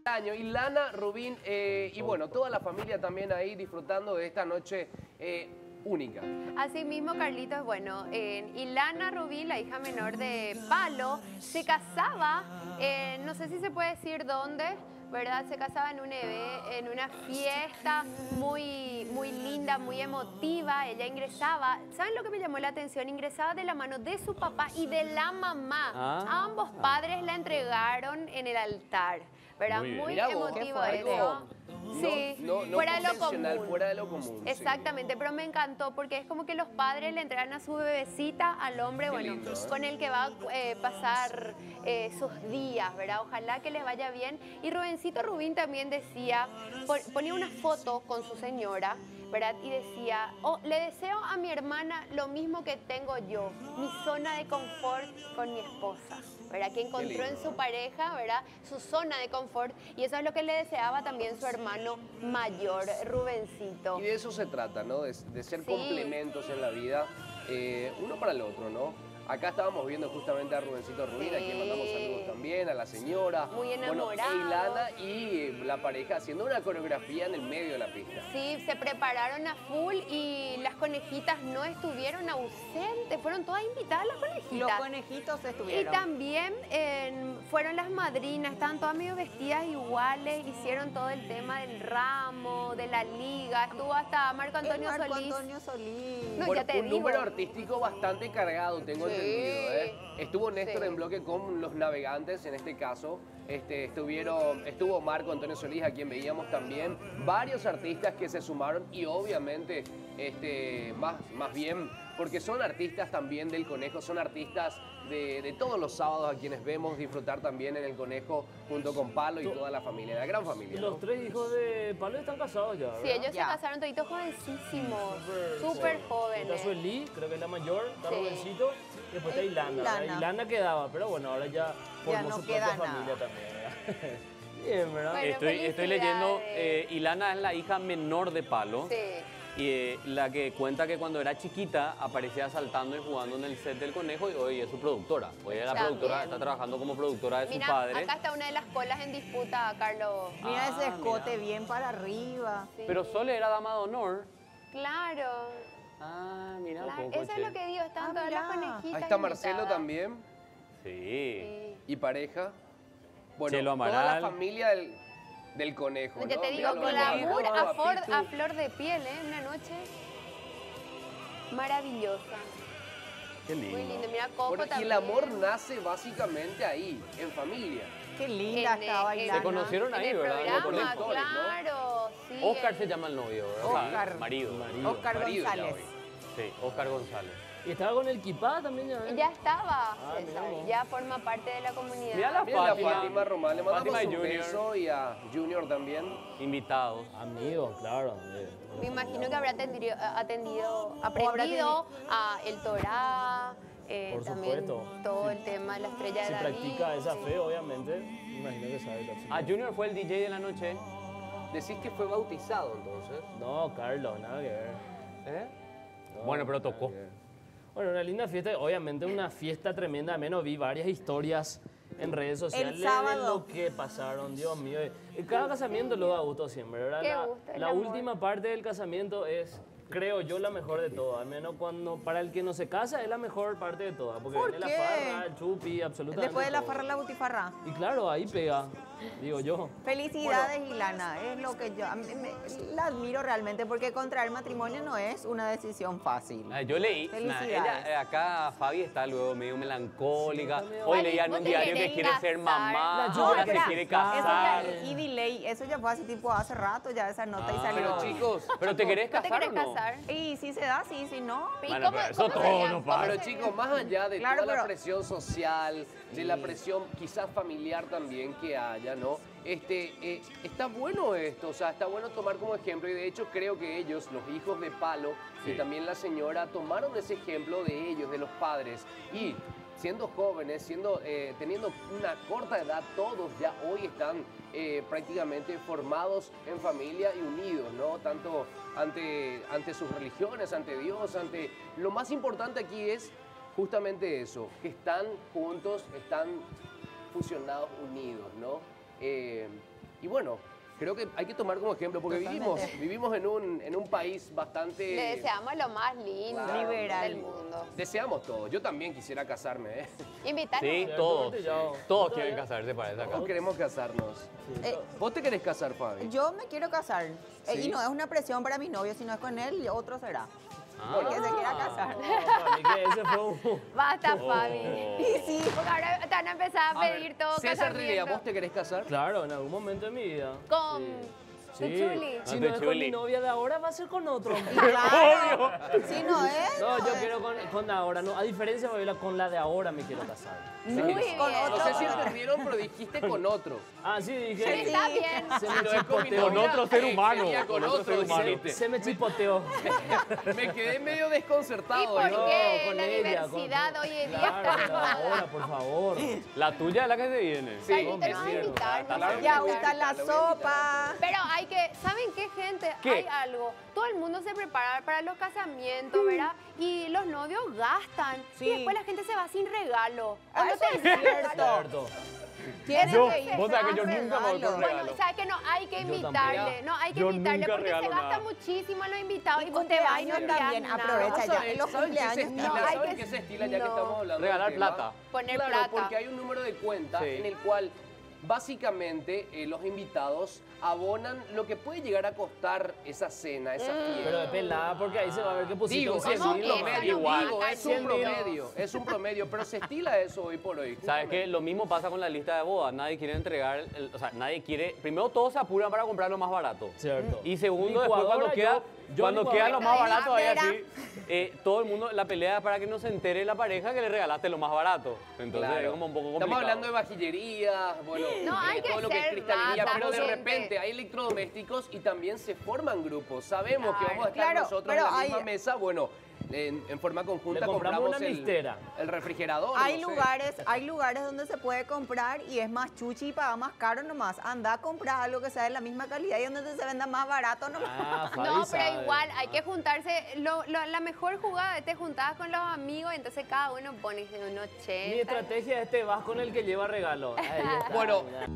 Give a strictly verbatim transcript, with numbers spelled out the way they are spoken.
Año. Y Lana, Rubín eh, y bueno, toda la familia también ahí disfrutando de esta noche eh, única. Así mismo, Carlitos, bueno, eh, Ilana Rubín, la hija menor de Palo, se casaba, eh, no sé si se puede decir dónde, ¿verdad? Se casaba en un eve, en una fiesta muy, muy linda, muy emotiva. Ella ingresaba, ¿saben lo que me llamó la atención? Ingresaba de la mano de su papá y de la mamá. Ah. Ambos padres la entregaron en el altar, ¿verdad? Muy Muy, bien. Mirá vos, emotivo qué fuerte. eso. No, Sí, no, no fuera de lo convencional, común. fuera de lo común. sí. Exactamente, pero me encantó porque es como que los padres le entregan a su bebecita al hombre, Qué bueno, lindo, ¿eh? con el que va a eh, pasar eh, sus días, ¿verdad? Ojalá que les vaya bien. Y Rubencito Rubín también decía, pon- ponía una foto con su señora, ¿verdad? Y decía, oh, le deseo a mi hermana lo mismo que tengo yo, mi zona de confort con mi esposa, ¿verdad? Que encontró lindo, en su ¿eh? pareja, ¿verdad? Su zona de confort, y eso es lo que le deseaba también su hermano mayor, Rubencito. Y de eso se trata, ¿no? De, de ser Sí. complementos en la vida, eh, uno para el otro, ¿no? Acá estábamos viendo justamente a Rubencito Rubín, a quien mandamos saludos también, a la señora. Muy Bueno, enamorado. e Ilana y eh, la pareja haciendo una coreografía en el medio de la pista. Sí, se prepararon a full y las conejitas no estuvieron ausentes, fueron todas invitadas las conejitas. Los conejitos Y estuvieron. también eh, fueron las madrinas, estaban todas medio vestidas iguales, hicieron todo el tema del ramo, de la liga, estuvo hasta Marco Antonio El Marco Solís. Antonio Solís. No, Bueno, ya te un digo. número artístico bastante cargado, tengo Sí. entendido. ¿eh? Estuvo Néstor Sí. en bloque con los navegantes, en este caso. Este, estuvieron, estuvo Marco Antonio Solís, a quien veíamos también. Varios artistas que se sumaron y obviamente, este, más, más bien, porque son artistas también del Conejo, son artistas de, de todos los sábados a quienes vemos disfrutar también en el Conejo junto con Palo y toda la familia, la gran familia. Y ¿no? los tres hijos de Palo están casados ya, ¿verdad? Sí, ellos Ya. se casaron toditos jovencísimos, Súper súper joven. jóvenes. Está Sueli, creo que es la mayor, está Sí. Rubencito, y después está Eh, Ilana. ¿verdad? Ilana. Ilana quedaba, pero bueno, ahora ya formó no su queda propia nada. familia también, ¿verdad? Bien, ¿verdad? Bueno, Estoy, estoy leyendo, felicidades. eh, Ilana es la hija menor de Palo, Sí. y eh, la que cuenta que cuando era chiquita aparecía saltando y jugando en el set del Conejo y hoy es su productora. Hoy es la También. productora, está trabajando como productora de su Mira, padre. acá está una de las colas en disputa, Carlos. Mira ese Ah, escote mira. bien para arriba. Sí. Pero Sole era dama de honor. Claro, Ah, mira un claro. poco, Eso es che. lo que digo, están Ah, todas las mirá. conejitas Ahí está Marcelo invitadas. también Sí. Sí. y pareja. Bueno, Chelo toda la Amaral. familia del, del Conejo, Ya ¿no? te digo, Míralo, con la Conejo, mur a, for- Pitu. a flor de piel, ¿eh? Una noche maravillosa. Qué Muy lindo. lindo. Mira, Coco Bueno, y también. el amor nace básicamente ahí, en familia. Qué linda En, estaba eh, en- Ilana. Se conocieron ahí, en el ¿verdad? programa, Los conectores, ¿no? claro. Sí, Oscar en- se llama el novio, ¿verdad? O sea, Oscar. marido. Marido. Oscar Marido ya González. hoy. Sí, Oscar González. Y estaba con el Kipá también, ya ves. Ya estaba, Ah, César, mira vos. ya forma parte de la comunidad. Mira la Mira a Fátima. Fátima Román, le mandamos Fátima y un Junior. beso y a Junior también. Invitados. Amigos, claro. eh. Me imagino que habrá atendido, atendido aprendido a el Torah, eh, Por también supuesto. todo el tema de la estrella Si de David. practica esa sí. fe, obviamente, me imagino que sabe casi. Ah, Junior fue el D J de la noche. Decís que fue bautizado entonces. No, Carlos, nada que ver. ¿Eh? No, Bueno, pero nada tocó. que ver. Bueno, una linda fiesta, obviamente una fiesta tremenda. Menos vi varias historias en redes sociales sábado. de lo que pasaron, Dios mío. Y cada casamiento lo da gusto siempre, ¿verdad? Qué la gusto, el la amor. última parte del casamiento es, creo yo, la mejor de todas. Al menos cuando para el que no se casa es la mejor parte de todas. Porque ¿Por viene qué? la farra, el chupi, absolutamente Después de la todo. farra, la butifarra. Y claro, ahí pega, digo yo. Felicidades, Ilana. Es lo que yo a mí me- la admiro realmente porque contraer matrimonio no es una decisión fácil. Ah, yo leí, nah, Felicidades. ella, eh, acá Fabi está luego medio melancólica. Sí, está Hoy medio- leía en Vos un te diario que querés quiere ser casar. mamá, La No, ahora espera, se quiere Eso casar. ya, y delay, eso ya fue hace tipo hace rato, ya esa nota y Ah, salió. Pero hoy. chicos, ¿Pero te querés ¿No te casar querés o no? casar? Y si se da, sí, si no. ¿Y Bueno, cómo- pero eso cómo todo sería? no ¿Cómo pasa. pero sería? chicos, más allá de Claro, toda la pero- presión social, de la presión quizás familiar también que haya, ¿no? Este, eh, está bueno esto, o sea, está bueno tomar como ejemplo y de hecho creo que ellos, los hijos de Palo y Sí. también la señora, tomaron ese ejemplo de ellos, de los padres y siendo jóvenes, siendo, eh, teniendo una corta edad, todos ya hoy están eh, prácticamente formados en familia y unidos, ¿no? Tanto ante, ante sus religiones, ante Dios, ante... Lo más importante aquí es justamente eso, que están juntos, están fusionados, unidos, ¿no? Eh, Y bueno, creo que hay que tomar como ejemplo, porque vivimos, vivimos en un, en un país bastante... Le deseamos lo más lindo Claro. Liberal. del mundo. Deseamos todo. Yo también quisiera casarme, ¿eh? Invitarnos. Sí, Cierto, todos. porque yo- Todos quieren casarse, parece acá. Todos queremos casarnos. Eh, ¿Vos te querés casar, Fabi? yo me quiero casar. Eh, ¿Sí? y no es una presión para mi novio, si no es con él, otro será. Ah. Que se quiera casar. No, para mí que ese fue un... Basta, Oh. Fabi. Y sí. Porque ahora te van a empezar a A ver, pedir todo César Trinidad, casamiento. ¿vos te querés casar? Claro, en algún momento de mi vida. Con... Sí. con Chuli. Si Ah, no de es con Chuli. mi novia de ahora, va a ser con otro. Claro. Si no es. No, yo es. quiero con, con la ahora. No, a diferencia, Fabiola, con la de ahora me quiero casar. Muy bien. Con No otro. sé si entendieron, pero dijiste con otro. Ah, sí, Sí, dije. está bien. Se Si me no es con mi chispoteó. Con otro ser eh, humano, sería con con otro otro, ser humano. dijiste. Se me chispoteó. Me quedé medio desconcertado. ¿Y por ¿no? qué con la ella, con- diversidad hoy en día Claro, está con la de ahora, por favor. La tuya es la que se viene. Sí, Carlita, es no vas a cierto. invitarnos. Claro que Ya me voy a gusta la invitar, le voy a invitar. sopa. Pero hay que, ¿saben qué, gente? ¿Qué? Hay algo. Todo el mundo se prepara para los casamientos, ¿verdad? Y los novios gastan. Sí. Y después la gente se va sin regalo. ¿O Ah, no eso te es dicen cierto. regalo? Cierto. Tiene Yo, que ir vos sabés que yo más nunca me voy con regalo. regalo. Bueno, ¿sabes que no? Hay que Yo invitarle. tampoco. No, hay que Yo invitarle nunca porque se regalo gasta nada. muchísimo en los invitados. Y vos te cumpleaños vas y no envías también, nada. aprovecha ya. ¿Saben- En los ¿saben qué se cumpleaños estila? no, hay ¿Saben que- qué se estila ya que no. estamos hablando Regalar del tema? plata. Poner Claro, plata. porque hay un número de cuenta Sí. en el cual básicamente eh, los invitados abonan lo que puede llegar a costar esa cena, esa fiesta. Pero de pelada, porque ahí se va a ver que pusiste Digo, un es cien un no, mil eso nomás. promedio, no igual. digo, es cien un mil. promedio, es un promedio, pero se estila eso hoy por hoy. ¿Sabes qué? Lo mismo pasa con la lista de bodas. Nadie quiere entregar, el- o sea, nadie quiere... Primero todos se apuran para comprar lo más barato. Cierto. Y segundo, después Licuadora, cuando queda, yo- yo cuando licuadora. queda lo más barato, ahí Licuadora. así, eh, todo el mundo, la pelea es para que no se entere la pareja que le regalaste lo más barato. Entonces Claro. es como un poco complicado. Estamos hablando de vajillería, bueno, No, hay eh, que todo lo que es ser cristalería, rata, pero de gente. repente hay electrodomésticos y también se forman grupos. Sabemos que Claro. vamos a estar Claro, nosotros pero en la hay- misma mesa, bueno, en, en forma conjunta Le compramos compramos una el, mistera. el refrigerador. Hay no sé. lugares, hay lugares donde se puede comprar y es más chuchi y paga más caro nomás. Anda a comprar algo que sea de la misma calidad y donde se venda más barato nomás. Ah, Fabi No, pero sabe. igual hay que juntarse. Lo, lo- la mejor jugada es te juntabas con los amigos, entonces cada uno pone un ochenta. Mi estrategia es te vas con el que lleva regalo. Ahí está, Bueno, mira.